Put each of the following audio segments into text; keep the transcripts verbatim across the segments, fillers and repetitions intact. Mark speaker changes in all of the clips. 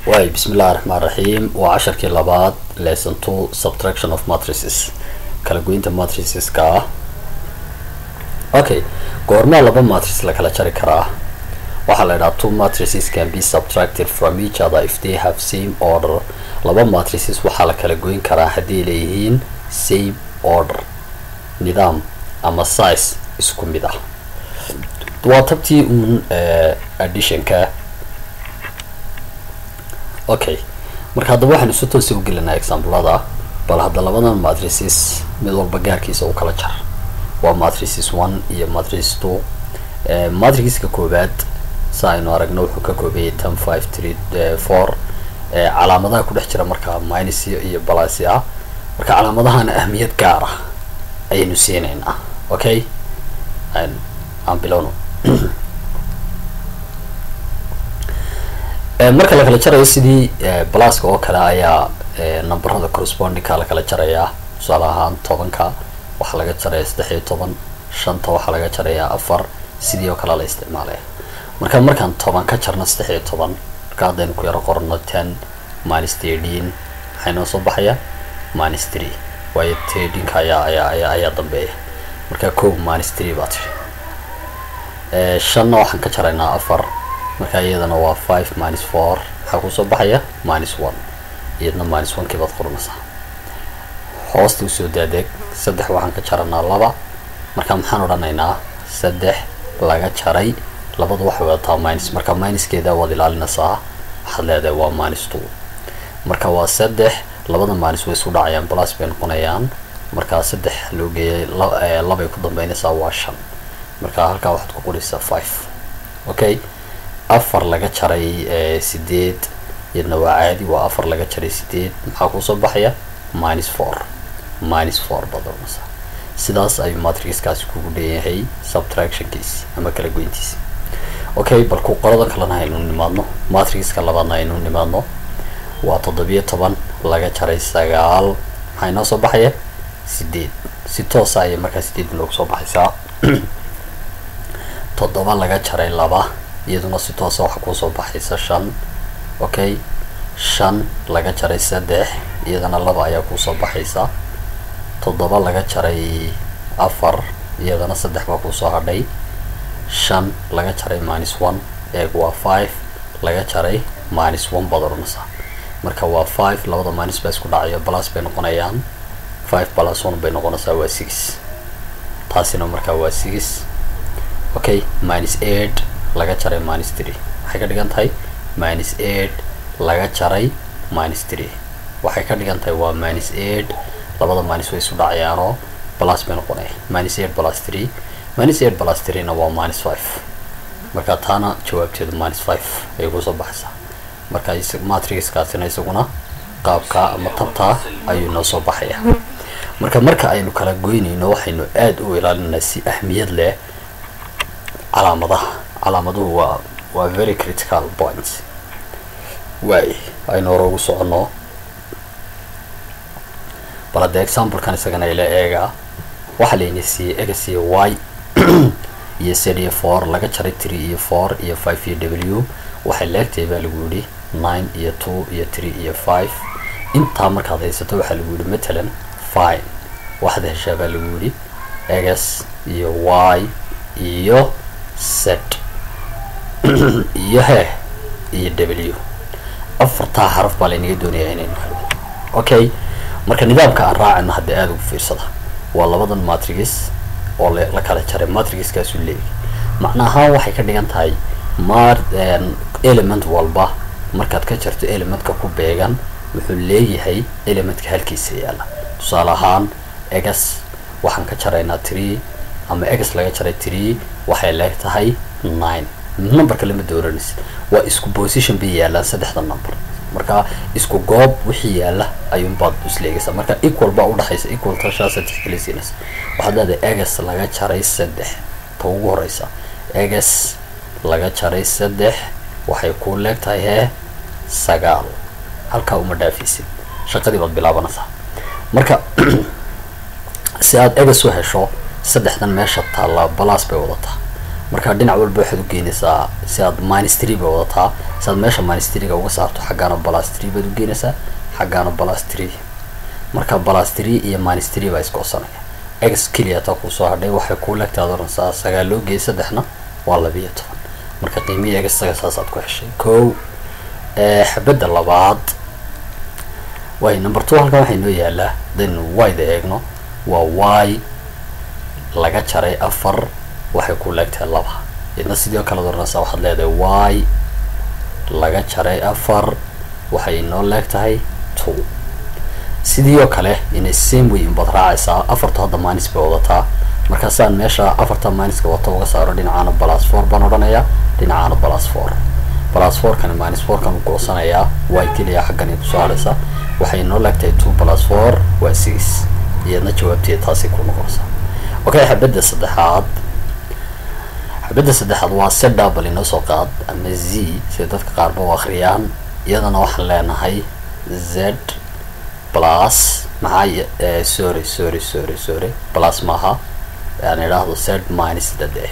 Speaker 1: واي بسم الله الرحمن الرحيم وعشر كيلوبات lesson two subtraction of matrices kala goynta matrices ka okay goorma laba matrices la kala jari karaa waxa la yiraahdaa two matrices can be subtracted from each other if they have same order laba matrices waxa la kala goyn karaa hadii ay leeyihiin same order nidaam ama size isku mid ah waa tabtii un addition ka okay marka hadaba waxaan isu toos u gelinaa example-ada bal hadda labadan matrices mid walba gaarkiisa uu kala jar waa matrices one iyo matrices two ee matriceska koobaad saayno aragno wuxuu ka koobayay ten five three four ee calaamadaha ku dhex jira marka minus iyo plus ah marka calaamadahan ahmiyad gaar ah ayaynu siinayna okay aan aan bilowno marka la kala jarayo sidii pluska oo kale ayaa numberada corresponding ka la kala jaraya tusaale ahaan tobanka waxa laga jaraya saddex iyo toban shanta waxa laga jaraya afar sidii oo kale la isticmaalay marka markaan toban ka jarno saddex iyo toban marka hadaynu ku yaro qorno ten minus thirteen waxaynu soo baxaya minus three way thirteen ka ayaa ayaa ayaa dambeeya marka kow minus three baad ee shan waxaan ka jaraynaa afar marka iyadana waa five minus four waxa ku soo baxaya minus one iyadana minus one kibaad qoranaysaa hoosta u soo daadeg saddex waxaan ka jaranaa laba marka maxaan odhanaynaa saddex laga jaray labadu waxa wadataa minus marka minuskeeda waad ilaalinaysaa waxaad leedahay waa minus two marka waa saddex labada minus way isku dhacayaan plus bay noqonayaan marka saddex loo geeyay laba ay ku dambeynaysaa waa shan marka halka waxaad ku qoraysaa five okay afar laga jaray sideed iyadna waa caadi waa afar laga jaray sideed maxaa ku soo baxaya minus four minus four badalmasa sidaas ay matrixkaasi kugu leeyahay subtraction case ama kala goyntiisa okay bal ku qorada kalena aynu nimaadno matrixka labaadna aynu nimaadno waa toddoba toban laga jaray sagaal maxay noo soo baxaya sideed si toos ah ay markaa sideed loo soo baxaysaa toddoba laga jaray laba iyaduna si toos ah waxa ku soo baxaysa shan okay shan laga jaray saddex iyadana laba ayaa ku soo baxaysa toddoba laga jaray afar iyadana saddex baa ku soo hadhay shan laga jaray minus one ee waa five laga jaray minus one badalmasa marka waa five labada minus baa isku dhacayo plus bay noqonayaan five plus one bay noqonaysaa waa six taasina marka waa six okay minus eight laga jaray minus three waxay ka dhigan tahay minus eight laga jaray minus three waxay ka dhigan tahay waa minus eight labada minus way isu dhacayaan oo plus bay noqonayaan minus eight plus three minus eight plus three na waa minus five marka taana jawaabteedu minus five ay ku soo baxaysaa marka matrixkaasina isaguna qaabka ama tabta ayuu noo soo baxaya marka marka aynu kala goynayno waxaynu aad u ilaalinaa si ahmiyad leh calaamadaha calaamaduhu waa waa very critical points way aynu hore ugu socono bal hadda example kan isagana ila eega waxa layna siiyey x iyo y iyo z iyo four laga jaray three iyo four iyo five iyo w waxay leegtahay baa lagu yidhi nine iyo two iyo three iyo five intaa markaad haysato waxaa lagu yidhi matalan fine waxaad heshaa baa lagu yidhi x iyo y iyo z iyo he iyo w afartaa xaraf baa laynaga doonayaa inaynu helno okay marka nidaamka aan raacayna hadda aad ugu fiirsada waa labadan matrix oo la kala jaray matrixkaasu leeyahay macnaha waxay ka dhigan tahay mar element walba markaad ka jarto elementka ku beegan wuxuu leeyahay elementka halkiisa yaala tusaale ahaan x waxaan ka jaraynaa three ama x laga jaray three waxay leegtahay nine numberka lama dooranaysa waa isku position bay yaalaan saddexda number marka isku goob wixii yaala ayuun baad isleegaysaa marka equal baa u dhaxaysa equal tashaasa tixgelinaysa waxaad leedahay x laga jaray saddex ta ugu horeysa x laga jaray saddex waxay ku leegtahay hee sagaal halkaa uma dhaafaysid shaqadii baad bilaabanaysaa marka si aad x u hesho saddexdan meesha taala plus bay wadataa marka dhinac walba waxaad u geynaysaa si aad minus three ba wadataa si aad meesha minus three ga uga saarto xaggaana plus three baad u geynaysaa xaggaana plus three marka plus three iyo minus three baa isgo'sanaya x keliya taa kusoo hadhay waxay kuu leegtaad oranaysaa sagaal loo geeyay saddexna waa labiyo toban marka qiimihii x saga saasaad ku heshay kow xabadda labaad way number two halkan waxay noo yaalaa then y da eegno waa y laga jaray afar waxay ku leegtahay laba idna sidoo kale oranaysaa waxaad leedahay y laga jaray afar waxay noo leegtahay two sidii oo kale inay same way inbaad raacaysaa afarta hadda minus bay wadataa markaasaan meesha afarta minuska wata uga saaro dhinacaana plus four baan odhanayaa dhinacaana plus four plus four kan minus four kan u goosanayaa y keliya xaggan ay kusoo hadhaysaa waxay noo leegtahay two plus four waa six iyadna jawaabteeda taasay ku noqonaysaa okay xabadda saddexaad xabadda saddexaad waa z double inoo soo qaad ama z sida dadka qaarba u akhriyaan iyadana waxaan leenahay z plus maxaa sorry sorry sorry sorry plus maaha yani idhaahdo z minus dade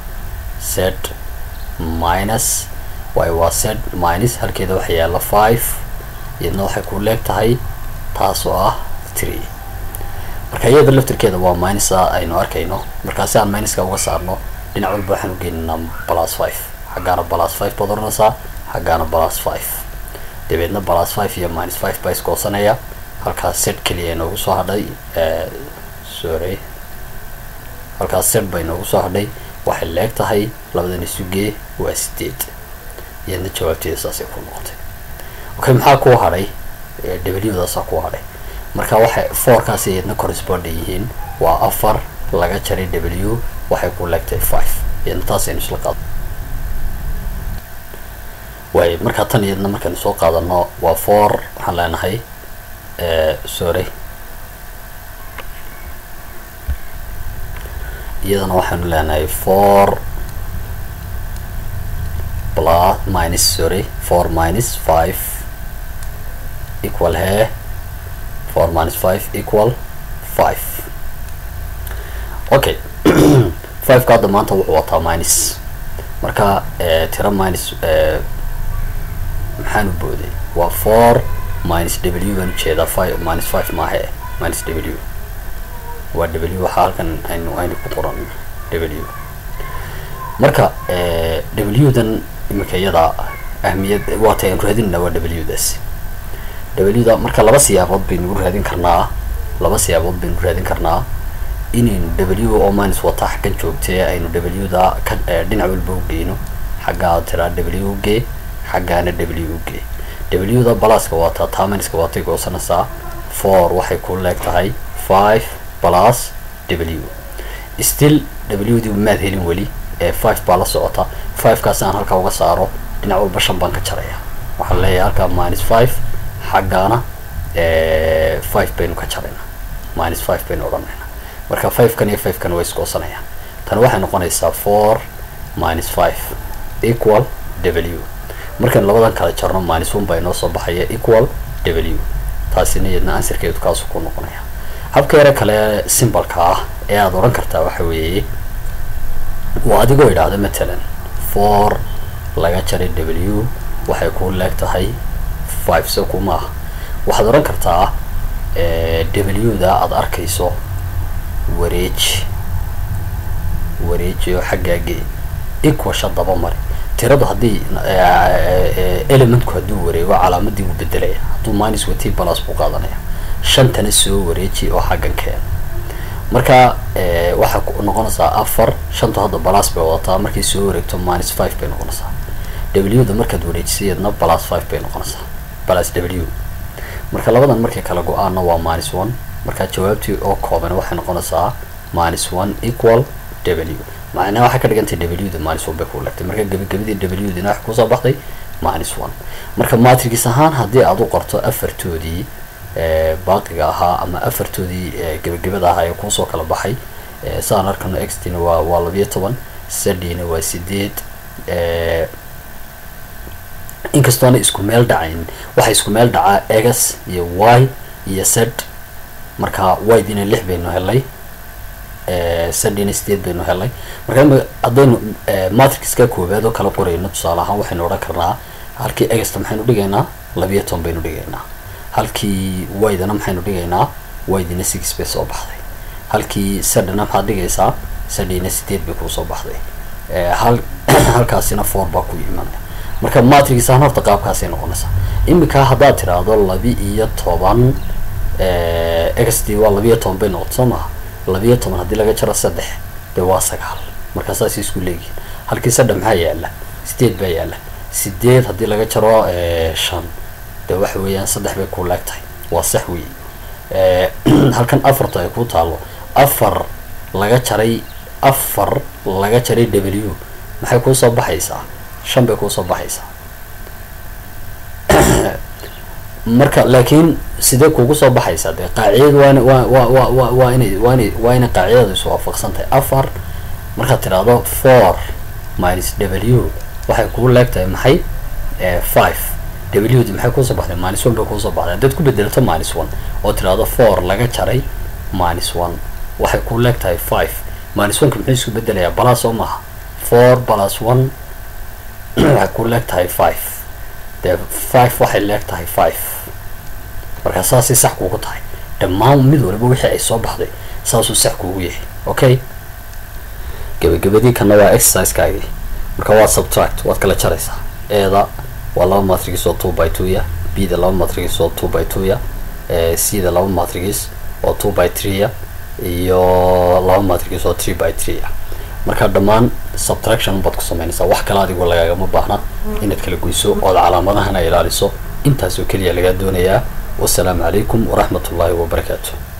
Speaker 1: z minus way waa z minus halkeeda waxa yaalla five iyadna waxay ku leeg tahay taas oo ah three marka iyada laftirkeeda waa minus aynu arkayno markaasi aan minuska uga saarno dhinac walba waxaan u geynaynaa plus five xaggaana plus five baad oranaysaa xaggaana plus five dabeedna plus five iyo minus five baa isgoosanaya halkaas set keliya inoogu soo hadhay sorry halkaas set bay inoogu soo hadhay waxay leeg tahay labadan isugee waa sideed iyadna jawaabteeda saasay ku noqotay okay maxaa kuu hadhay w daasaa kuu hadhay marka waxay fourkaasi iyadna correspond yihiin waa afar laga jaray w waxay ku leeg tahay five iyadna taas aynu isla qaado way marka tan iyadna markaynu soo qaadano waa four waxaan leenahay sorry iyadana waxaanu leenahay four plus minus sorry four minus five equal here four minus five equal five okay five ka hadda maanta wuxuu wataa minus marka tira minus maxaan u booday waa four minus w baan ujeedaa five minus five maahe minus w waa w waxaa halkan aynu aynu ku qoran w marka w dan imika iyada ahmiyad waata aynu raadinna waa w daas w da marka laba siyaabood baynu raadin karnaa laba siyaabood baynu raadin karnaa inaynu w oo minus wata xaggan joogtee aynu w da ka dhinac walba u geyno xaggaa tiraa w g xaggaana w g w da balaska waata taa minuska waatay goosanaysaa four waxay ku leeg tahay five plus w still w di maad helin weli ee five baa la socota five kaas aan halkaa uga saaro dhinac walba shan baan ka jaraya waxaan leeyahay halkaa minus five xaggaana five baynu ka jaraynaa minus five baynu odhanaynaa marka five kan iyo five kan way isgoosanayaan tan waxay noqonaysaa four minus five equal w markaan labadan kala jarno minus one baa inoo soo baxaya equal w taasina iyadna answerkeedu kaasu ku noqonaya habka yare kale simbalka ah ee aada odhan kartaa waxa weeye waa adigoo idhaahda matalan four laga jaray w waxay ku leeg tahay five so kuma ah waxaad odhan kartaa w da aada arkayso wareej wareeji oo xaggaagee equasha daba mari tiradu haddii elementku hadduu wareego calaamadii uu bedelaya hadduu minus watay plus buu qaadanaya shantana soo wareeji oo xaggan keena marka waxaa noqonaysaa afar shanta hadda plus bay wadataa markay soo wareegto minus five bay noqonaysaa w da markaad wareejisayadna plus five bay noqonaysaa plus w marka labadan markay kala go-aanna waa minus one marka jawaabtii oo kooban waxay noqonaysaa minus one equal w macnaha waxay ka dhigantay w da minus one bay ku leegtay marka gabagabadii w dina wax kusoo baxday minus one marka matrix ahaan haddii aad u qorto afartoodii baaqiga ahaa ama afartoodii gabagabada ahaa ee kuusoo kala baxay saan arkano x dina waa waa labiyo toban z dina waa sideed inkastoona isku meel dhacayn waxay isku meel dhacaa x iyo y iyo z marka y dina lix baynu helay sadina sideed baynu helay marka haddaynu matrixka koobaad oo kala qorayno tusaale ahaan waxaynu odhan karnaa halkii egasta maxaynu dhigaynaa labiyo toban baynu dhigaynaa halkii y-dana maxaynu dhigaynaa y-dina six bay soo baxday halkii sadana maxaad dhigaysaa sadina sideed bay kuu soo baxday hal halkaasina four baa ku imanaya marka matrix ahaan horta qaabkaasay noqonaysaa imika haddaad tiraahdo labi iyo toban x d waa labiyo toban bay noqoto soo maha labiyo toban haddii laga jaro saddex dee waa sagaal markaa saas isku leegihin halkii saddex maxaa yaala sideed baa yaala sideed haddii laga jaro shan dee waxa weeyaan saddex bay ku leegtahay waa sax wey halkan afarta ay ku taalo afar laga jaray afar laga jaray w maxay kuusoo baxaysaa shan bay kuusoo baxaysaa marka laakiin sidee kugu soo baxaysaa dee qaacidadu waa waa waa waa waa waa inay waa inay waa inay qaacidadu isu waafaqsan tahay afar markaad tiraahdo four minus w waxay kugu leegtahay maxay five w di maxay kuusoo baxday minus one bay kuusoo baxday haddaad ku bedelato minus one oo tiraahdo four laga jaray minus one waxay ku leegtahay five minus one ka muxuu isku bedelayaa plus oo maaha four plus one waxay ku leegtahay five dee five waxay leegtahay five markaa saasay sax kuugu tahay dhammaan mid waliba wixii ay soo baxday saasuu sax kuugu yahay okay gabagabadii kana waa exercisekaagii marka waa subtract waad kala jaraysaa eeda waa laba matrix oo two by two ya b da laba matrix oo two by two ya c da laba matrix oo two by three ya iyo laba matrix oo three by three ya marka dhammaan subtraction baad ku samaynaysaa wax kale adigoo lagaagama baahna inaad kala goyso ood calaamadahana ilaaliso intaasoo keliya lagaa doonayaa wassalaamu calaykum waraxmatullaahi wabarakaatu.